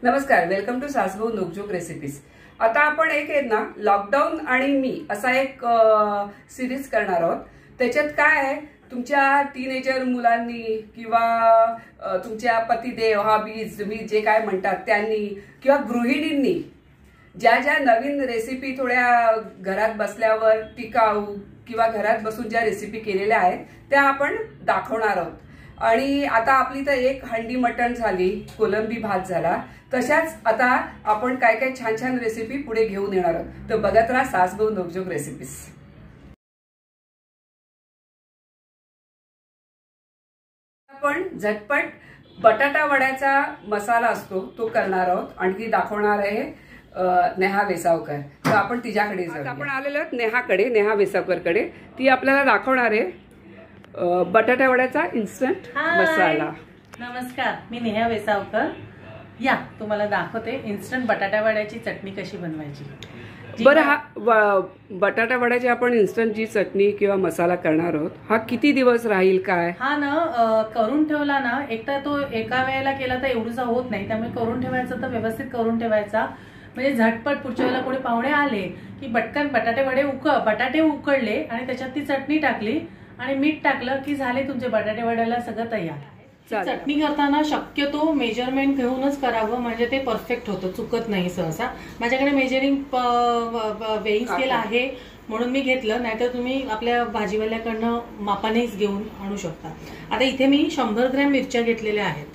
नमस्कार, welcome to Sasbhau Nokjhok recipes. आता आपण एक आहे ना, लॉकडाऊन आणि मी असा एक सिरीज करणार आहोत। त्याच्यात काय आहे, तुमच्या टीनेजर मुलांनी किंवा तुमच्या पतिदेव हॉबीज तुम्ही जे काय म्हणतात त्यांनी किंवा गृहिणींनी ज्या ज्या नवीन रेसिपी थोड्या घरात बसल्यावर टिकाऊ किंवा घरात बसून ज्या रेसिपी केलेल्या आहेत त्या आपण दाखवणार आहोत। आणि आता आपली तर एक हंडी मटण झाली, कोलंबी भात झाला, तशाच आता आपण काय काय छान छान रेसिपी पुढे घेऊन येणार आहोत। तर बघत राहा सासभाऊ नोकझोक रेसिपीज। आपण झटपट बटाटा वड्याचा मसाला असतो तो करणार आहोत आणि ती दाखवणार आहे नेहा वेसावकर। तर आपण तिच्याकडे जाऊया। आपण आलेलो आहोत नेहाकडे, नेहा वेसावकरकडे। ती आपल्याला दाखवणार आहे बटाटा वड्याचा इन्स्टंट मसाला। नमस्कार, मी नेहा वेसावकर। या तुम्हाला दाखवते इन्स्टंट बटाटा वड्याची चटणी कशी बनवायची। बरं, हा बटाटा वड्याची आपण इन्स्टंट जी चटणी किंवा मसाला करणार आहोत हा किती दिवस राहील काय? हा ना, करून ठेवला ना, एकदा तो एका वेळेला केला तर एवढूसा होत नाही, त्यामुळे करून ठेवायचं तर व्यवस्थित करून ठेवायचा। म्हणजे झटपट पुढच्या वेळेला कोणी पाहुणे आले की बटकन बटाटे उकडले आणि त्याच्यात ती चटणी टाकली आणि मीठ टाकलं की झाले तुमचे बटाटे वड्याला सगळं तयार। चटणी करताना शक्यतो मेजरमेंट घेऊनच करावं, म्हणजे ते परफेक्ट होतं, चुकत नाही सहसा। माझ्याकडे मेजरिंग वेइंग स्केल आहे म्हणून मी घेतलं, नाहीतर तुम्ही आपल्या भाजीवाल्याकडनं मापानेच घेऊन आणू शकता। आता इथे मी 100 ग्रॅम मिरच्या घेतलेल्या आहेत।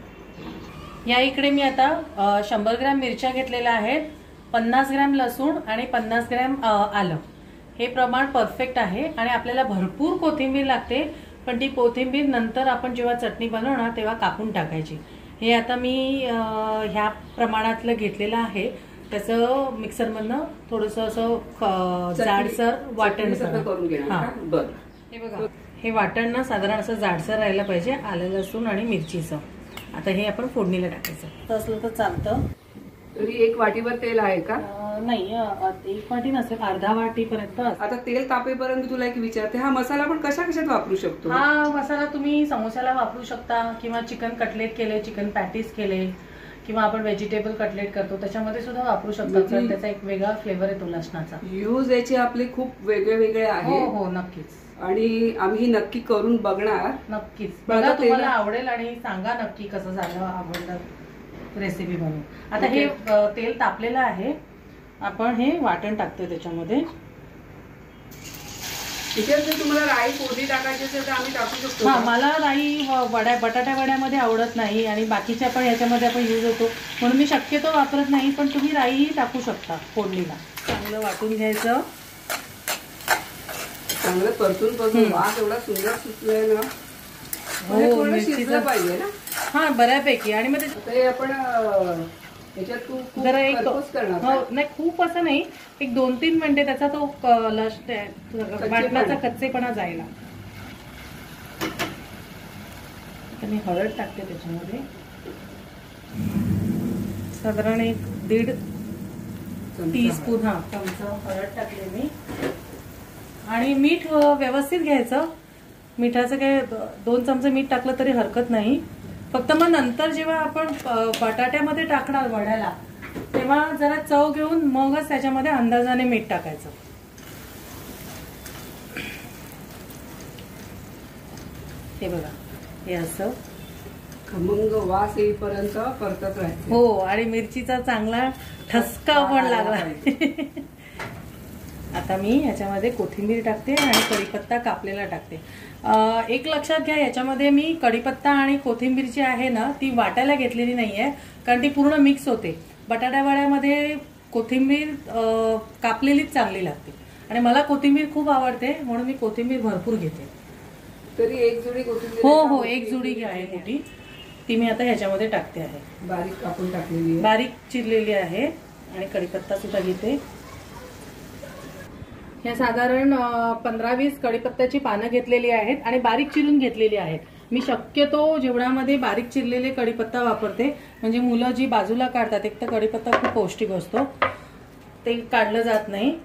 या इकडे मी आता 100 ग्रॅम मिरच्या घेतलेल्या आहेत, 50 ग्रॅम लसूण आणि 50 ग्रॅम आलं। हे प्रमाण परफेक्ट आहे आणि आपल्याला भरपूर कोथिंबीर लागते, पण ती कोथिंबीर नंतर आपण जेव्हा चटणी बनवणार तेव्हा कापून टाकायची। हे आता मी ह्या प्रमाणातलं घेतलेलं आहे। त्याचं मिक्सरमधनं थोडंसं असं जाडसर वाटण करून घेणार। बरं, हे बघा, हे वाटण ना साधारण असं जाडसर राहायला पाहिजे, आलं लसूण आणि मिरचीचं। आता हे आपण फोडणीला टाकायचं असलं तर चालतं। तरी 1 वाटीवर तेल आहे का? नाही, 1 वाटी नसेल, अर्धा वाटीपर्यंत। आता तेल तापेपर्यंत तुला एक विचारते, हा मसाला आपण कशा कशात वापरू शकतो? हा मसाला तुम्ही समोसाला वापरू शकता किंवा चिकन कटलेट केले, चिकन पॅटीस केले किंवा आपण व्हेजिटेबल कटलेट करतो त्याच्यामध्ये सुद्धा वापरू शकता। तर त्याचा एक वेगळा फ्लेवर येतो लसणाचा। यूज याचे आपले खूप वेगळे वेगळे आहे। हो नक्कीच, आणि आम्ही नक्की करून बघणार। नक्कीच बघा, तुम्हाला आवडेल आणि सांगा नक्की कसं झालं, आवडलं रेसिपी बनवून। आता हे तेल तापलेलं आहे, आपण हे वाटण टाकतोय त्याच्यामध्ये। जर तुम्हाला राई फोडणी टाकायची असेल तर आम्ही टाकू शकतो। हा, मला राई बटाटा वड्यामध्ये आवडत नाही आणि बाकीच्या पण याच्यामध्ये आपण यूज होतो म्हणून मी शक्यतो वापरत नाही, पण तुम्ही राईही टाकू शकता फोडणीला। चांगलं वाटून घ्यायचं, चांगलं परतून वास एवढा सुंदर सुटलाय ना। हो, शिजलं पाहिजे ना। हा, बऱ्यापैकी। आणि मग ते आपण याच्यात जरा एक नाही, खूप असं नाही, एक 2-3 मिनिटे त्याचा तो वाटणाचा कच्चेपणा जायला। आता मी हळद टाकते त्याच्यामध्ये, साधारण 1-1.5 टीस्पून चमचा हळद टाकले मी। आणि मीठ व्यवस्थित घ्यायचं, मिठाचं काय 2 चमचे मीठ टाकलं तरी हरकत नाही। फक्त मग नंतर जेव्हा आपण बटाट्यामध्ये टाकणार वड्याला तेव्हा जरा चव घेऊन मगच त्याच्यामध्ये अंदाजाने मीठ टाकायचं। हे बघा, हे असं खमंग वास येईपर्यंत परतत राहायचं। हो, आणि मिरचीचा चांगला ठसका पण लागला। आता मी याच्यामध्ये कोथिंबीर टाकते आणि कढीपत्ता कापलेला टाकते। एक लक्षात घ्या, याच्यामध्ये मी कढीपत्ता आणि कोथिंबीर जी आहे ना ती वाटायला घेतलेली नाहीये, कारण ती पूर्ण मिक्स होते। बटाटा वड्यामध्ये कोथिंबीर कापलेलीच चांगली लागते आणि मला कोथिंबीर खूप आवडते म्हणून मी कोथिंबीर भरपूर घेते। तरी 1 जुडी कोथिंबीर? हो, 1 जुडी आहे मोठी, ती मी आता ह्याच्यामध्ये टाकते आहे। बारीक कापून टाकलेली आहे, बारीक चिरलेली आहे। आणि कढीपत्ता सुद्धा घेते। या साधारण 15-20 कढीपत्त्याची पानं घेतलेली आहेत आणि बारीक चिरून घेतलेली आहेत। मी शक्यतो जेवणामध्ये बारीक चिरलेले कढीपत्ता वापरते, म्हणजे मुलं जी बाजूला काढतात, एक तर कढीपत्ता खूप पौष्टिक असतो, ते काढलं जात नाही।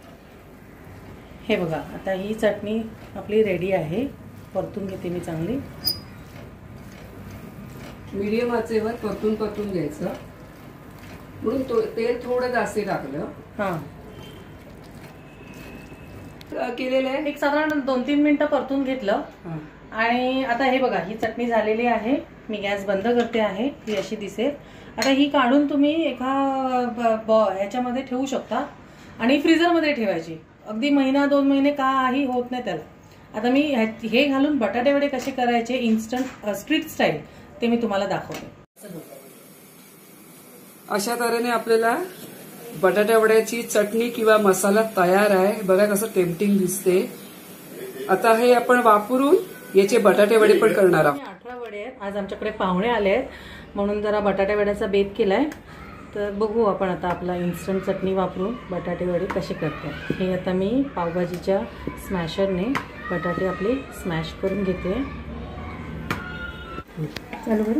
हे बघा, आता ही चटणी आपली रेडी आहे, परतून घेते मी चांगली। मीडियम आचेवर परतून घ्यायचं। म्हणून तेल थोडं जास्त टाकलं. हा केलेलं आहे. एक साधारण 2-3 मिनिटं परतून घेतलं. आणि आता हे बघा, ही चटणी झालेली आहे. मी गॅस बंद करते आहे, ही अशी दिसेल. आता ही काढून तुम्ही एका ह्याच्यामध्ये ठेवू शकता आणि फ्रीजरमध्ये ठेवायची. अगदी 1-2 महिने काही होत नाही त्याला. आता मी हे घालून बटाटे वडे कसे करायचे इन्स्टंट स्ट्रीट स्टाईल ते मी तुम्हाला दाखवते. अशा तऱ्हेने आपल्याला बटाट्या वड्याची चटणी किंवा मसाला तयार आहे. बघा कसं टेम्पटिंग दिसते. आता हे आपण वापरून याचे बटाटे वडे पण करणार आहोत. 18 वडे आहेत. आज आमच्याकडे पाहुणे आले आहेत म्हणून जरा बटाटे वड्याचा बेत केलाय. तर बघू आपण आता आपला इन्स्टंट चटणी वापरून बटाटे वडे कसे करतात. हे आता मी पावभाजीच्या स्मॅशरने बटाटे आपले स्मॅश करून घेते. चालू करू.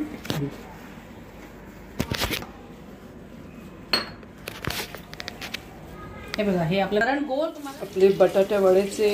हे बघा, हे आपलं गोल आपले बटाटे वड्याचे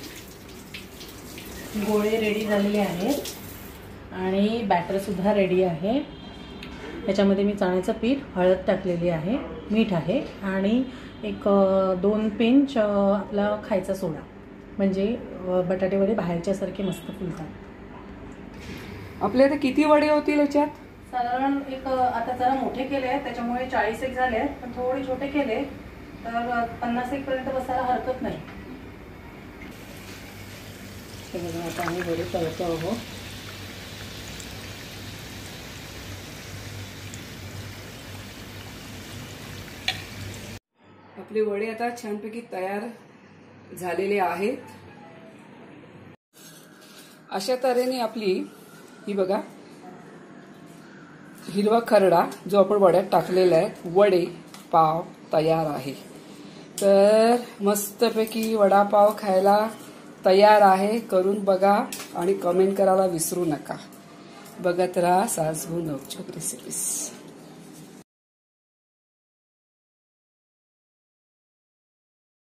गोळे रेडी झालेले आहेत आणि बॅटर सुद्धा रेडी आहे. याच्यामध्ये मी चण्याचं पीठ, हळद टाकलेली आहे, मीठ आहे आणि एक 2 पिंच आपला खायचा सोडा, म्हणजे बटाटे वडे बाहेरच्यासारखे मस्त फुलतात. आपले आता किती वडे होतील याच्यात? साधारण एक आता जरा मोठे केले आहेत त्याच्यामुळे 40 एक झाले आहेत, पण थोडे छोटे केले तर 50 एक पर्यंत बसायला हरकत नाही. हे बघा, आता आम्ही वडे तळतो आहोत. आपले वडे आता छानपैकी तयार झालेले आहेत. अशा तऱ्हेने आपली ही बघा हिरवा खरडा जो आपण वड्यात टाकलेला आहे, वडे पाव तयार आहे. तर मस्तपैकी वडापाव खायला तयार आहे. करून बघा आणि कमेंट करायला विसरू नका. बघत राहा सासू नवचोक रेसिपीज.